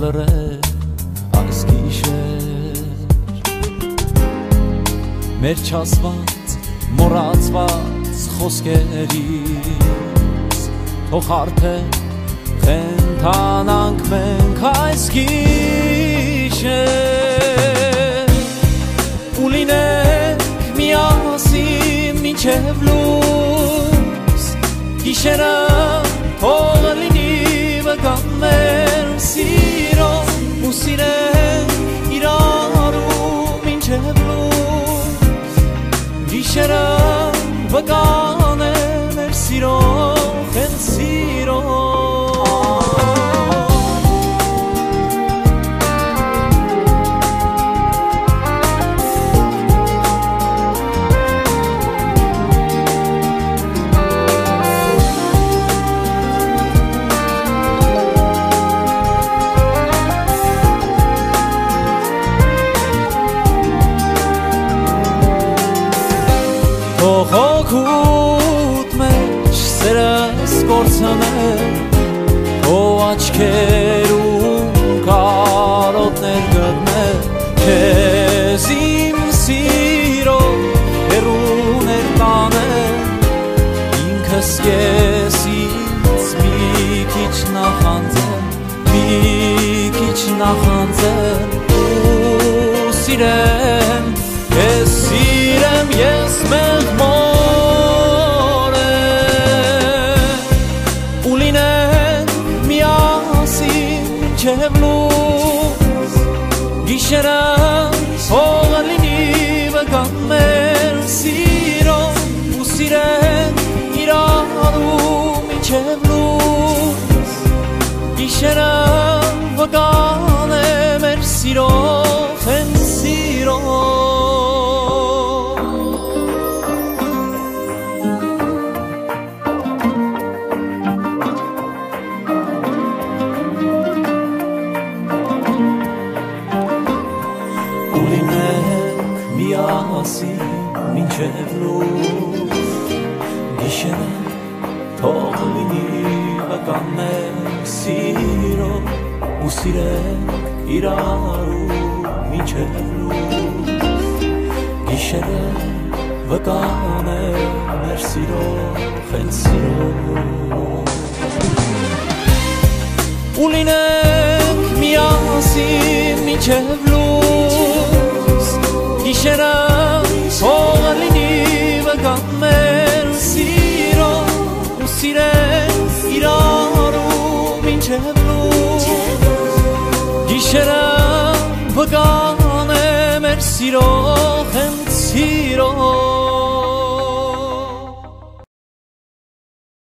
լրել այս գիշեր մեր չասված, մոռացված խոսքերից թող արդեն խենթանանք մենք այս գիշեր ու լինենք միասին մինչև լույս գիշերը թող լինի վկան մեր սիրով ու սիրենք իրարու մինչև լույս գիշերը վկան է մեր սիրով հենց սիրով Հոգուտ մեջ սերս կործանել Քո աչքերում կարոտներ գտնել Քեզ իմ սիրով հեռուներ տանել Ինքս ես ինձ մի քիչ նախանձել ու սիրեմ Քեզ սիրեմ ես մեղմորեն ու լինենք միասին մինչև լույս գիշերը թող լինի վկան մեր սիրով ու սիրենք իրարու մինչև լույս գիշերը վկան է մեր սիրով հենց սիրով մինչև լույս գիշերը թող լինի վկան մեր սիրով ու սիրենք իրարու մինչև լույս գիշերը վկան է մեր սիրով հենց սիրով ու լինենք միասին մինչև լույս գիշերը թող լինի վկան մեր սիրով ու սիրենք իրարու մինչև լույս գիշերը վկան է մեր սիրով հենց սիրով